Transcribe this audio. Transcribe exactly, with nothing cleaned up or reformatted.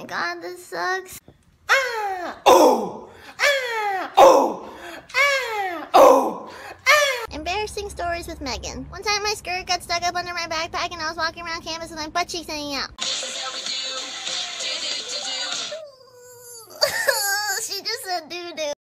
god, this sucks. Ah! Oh! Ah! Oh! Ah! Oh! Ah! Embarrassing stories with Meghan. One time my skirt got stuck up under my backpack and I was walking around campus with my butt cheeks hanging out. She just said doo-doo.